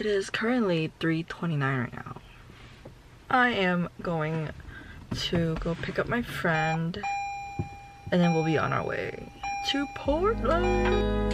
It is currently 3:29 right now. I am going to go pick up my friend and then we'll be on our way to Portland.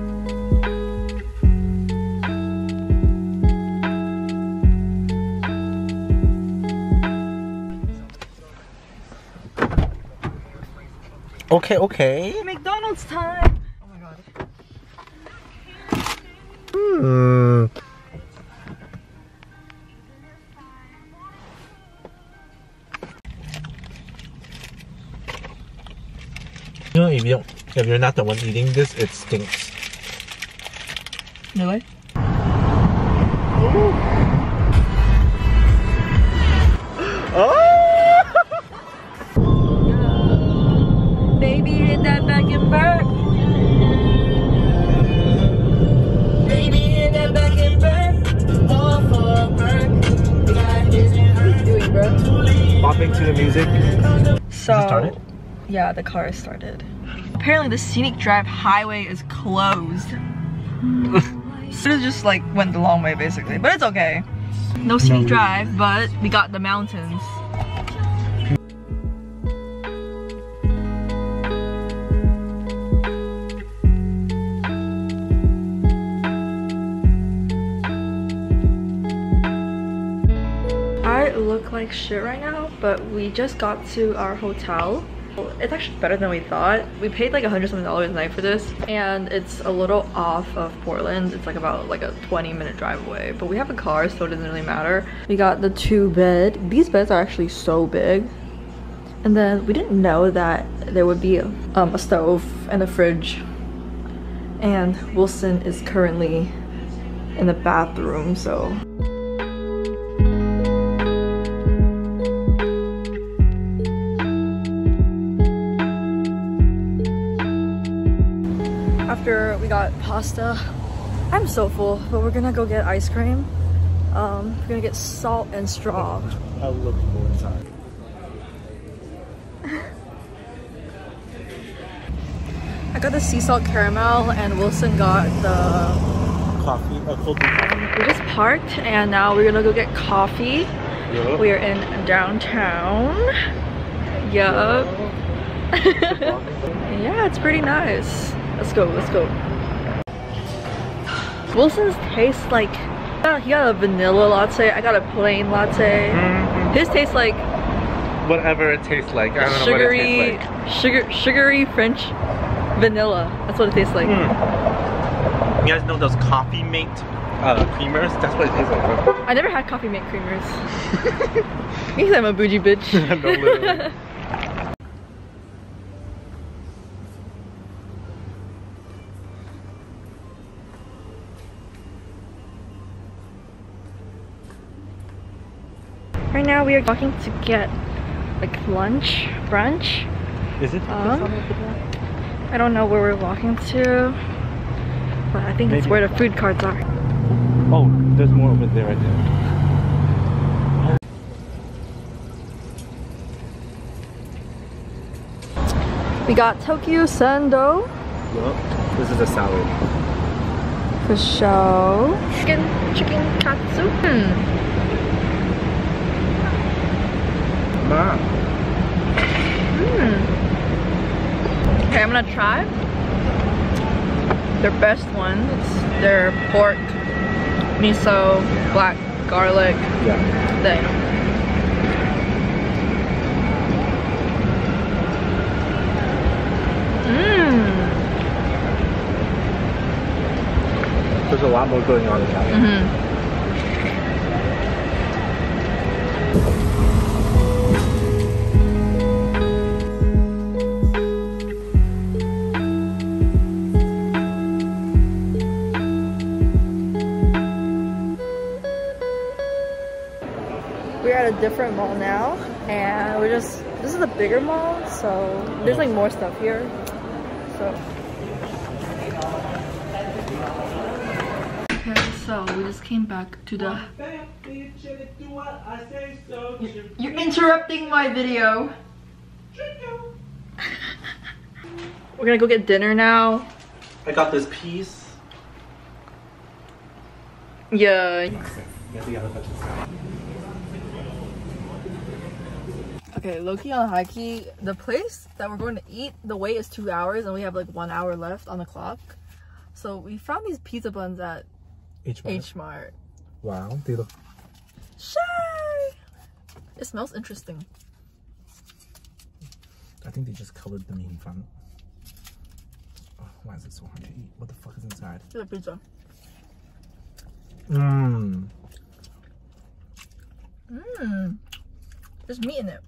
Okay. McDonald's time! Oh my god. You know, if you're not the one eating this, it stinks. Really? Baby, hit that back and burn. Baby, hit that back and burn. All for a perk. What are you doing, bro? Bopping to the music. So, started? Yeah, the car is started. Apparently the scenic drive highway is closed. So it just like went the long way basically, but it's okay. No scenic drive, but we got the mountains. I look like shit right now, but we just got to our hotel. It's actually better than we thought. We paid like $100-something a night for this, and it's a little off of Portland. It's like about like a 20-minute drive away, but we have a car, so it doesn't really matter. We got the 2-bed. These beds are actually so big. And then we didn't know that there would be a stove and a fridge. And Wilson is currently in the bathroom, so. After we got pasta, I'm so full, but we're gonna go get ice cream. We're gonna get salt and straw. I'll look for inside. I got the sea salt caramel and Wilson got the Coffee, cold brew. We just parked and now we're gonna go get coffee. Yup. We are in downtown. Yup. Yeah, it's pretty nice. Let's go, let's go. Wilson's tastes like, he got a vanilla latte, I got a plain latte. His tastes like whatever it tastes like. I don't know what it tastes like. Sugary French vanilla. That's what it tastes like. You guys know those Coffee Mate creamers? That's what it tastes like. I never had Coffee Mate creamers. Because I'm a bougie bitch. No, literally. Right now we are walking to get like lunch, brunch. Is it? I don't know where we're walking to, but I think it's where the food carts are. Oh, there's more over there right there. We got Tokyo Sando. Well, this is a salad. For show. Chicken katsu. Okay, I'm gonna try their best one. It's their pork, miso, black garlic thing. There's a lot more going on in that. We're at a different mall now, and this is a bigger mall, so there's like more stuff here. So. Okay, so we just came back to the. You're interrupting my video. We're gonna go get dinner now. I got this piece. Yeah. Yeah. Okay, low-key on high-key, the place that we're going to eat, the wait is 2 hours and we have like 1 hour left on the clock. So we found these pizza buns at H Mart. Wow, they look... Shy! It smells interesting. I think they just colored them in front. Oh, why is it so hard to eat? What the fuck is inside? It's a pizza. Mmm. Mmm. There's meat in it.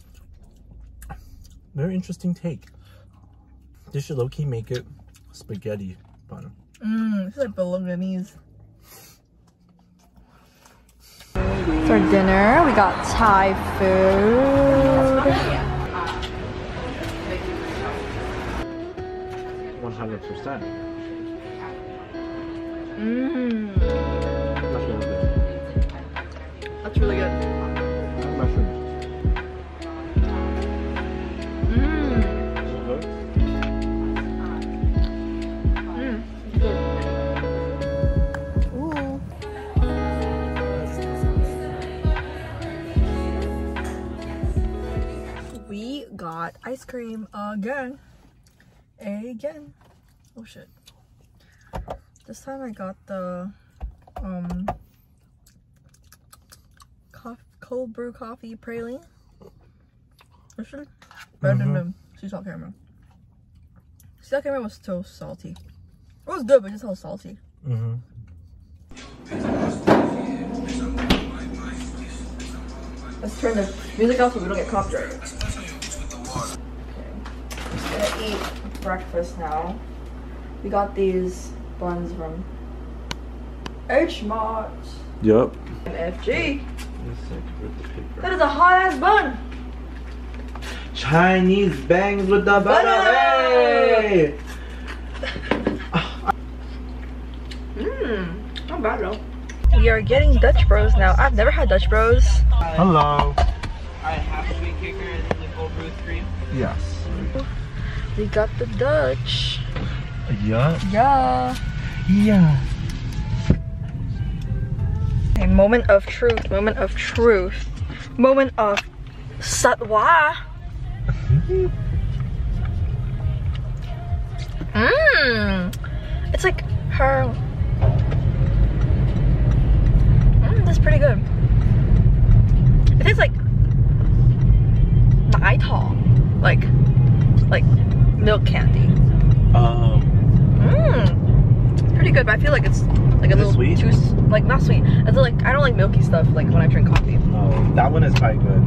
Very interesting take. They should low-key make it spaghetti bun. Mmm, it's like bolognese. For dinner, we got Thai food. 100%. Mmm. That's really good. That's really good. Mushrooms. We got ice cream again. Oh shit. This time I got the cold brew coffee praline. Actually, better than the sea salt caramel. Sea salt caramel was so salty. It was good, but just so salty. Let's turn the music off so we don't get copyrighted. Okay. I'm gonna eat breakfast now. We got these buns from H Mart. Yup. MFG. That is a hot ass bun. Chinese bangs with the butter. Hey! Not bad though. We are getting Dutch Bros now. I've never had Dutch Bros. Hello. I have a sweet kicker and the cold brew cream. Yes. We got the Dutch. Yeah. Yeah. Yeah. A moment of truth. Moment of truth. Moment of satwa. It's like her. That's pretty good. It tastes like Mai Tao, like milk candy. It's pretty good, but I feel like it's like a little sweet? too like not sweet. It's like I don't like milky stuff like when I drink coffee. Oh, that one is quite good.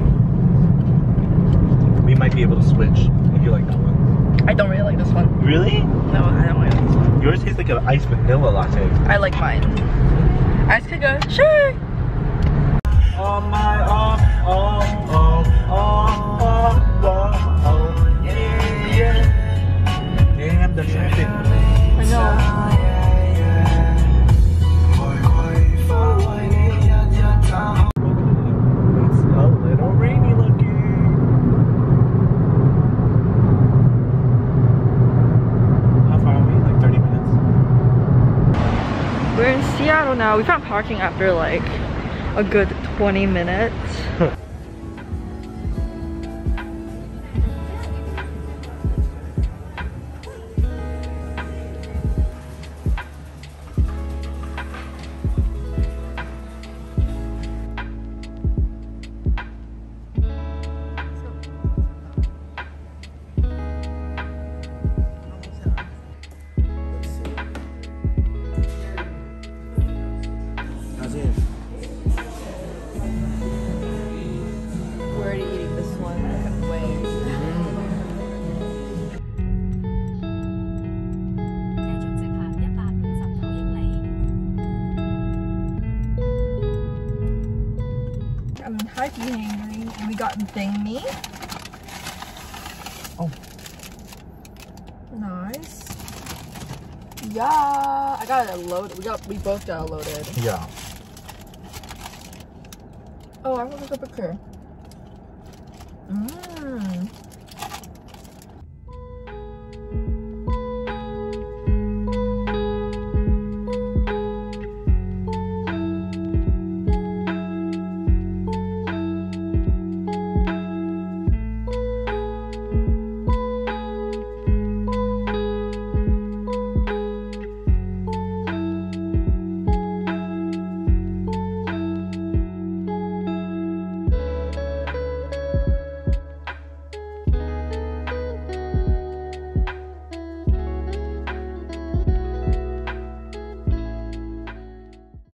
We might be able to switch if you like that one. I don't really like this one. Really? No, I don't like this one. Yours tastes like an iced vanilla latte. I like mine. Ice could go, sure. Oh my, yeah, yeah. Damn, the traffic. I know. It's a little rainy looking. How far are we? Like 30 minutes? We're in Seattle now. We found parking after like a good 20 minutes. We're already eating this one. I have wings. 繼續直行159英里。 I'm hiking hungry and we got banh mi. Oh. Nice. Yeah. I got it loaded. We both got it loaded. Yeah. Oh, I want to take a picture.